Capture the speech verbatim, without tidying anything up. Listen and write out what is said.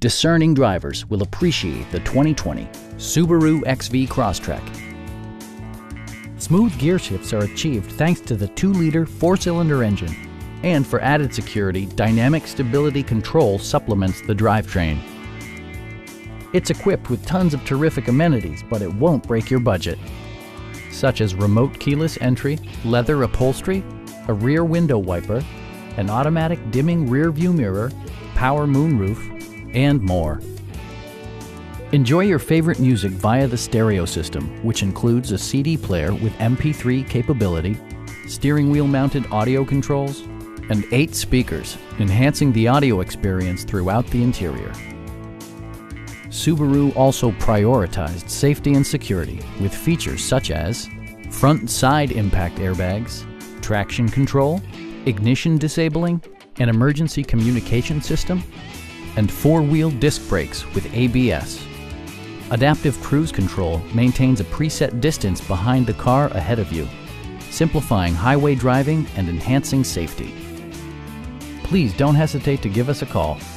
Discerning drivers will appreciate the twenty twenty Subaru X V Crosstrek. Smooth gear shifts are achieved thanks to the two liter four-cylinder engine. And for added security, dynamic stability control supplements the drivetrain. It's equipped with tons of terrific amenities, but it won't break your budget, such as remote keyless entry, leather upholstery, a rear window wiper, an automatic dimming rear view mirror, power moonroof, and more. Enjoy your favorite music via the stereo system, which includes a C D player with M P three capability, steering wheel mounted audio controls, and eight speakers, enhancing the audio experience throughout the interior. Subaru also prioritized safety and security with features such as front and side impact airbags, traction control, ignition disabling, an emergency communication system, and four-wheel disc brakes with A B S. Adaptive Cruise Control maintains a preset distance behind the car ahead of you, simplifying highway driving and enhancing safety. Please don't hesitate to give us a call.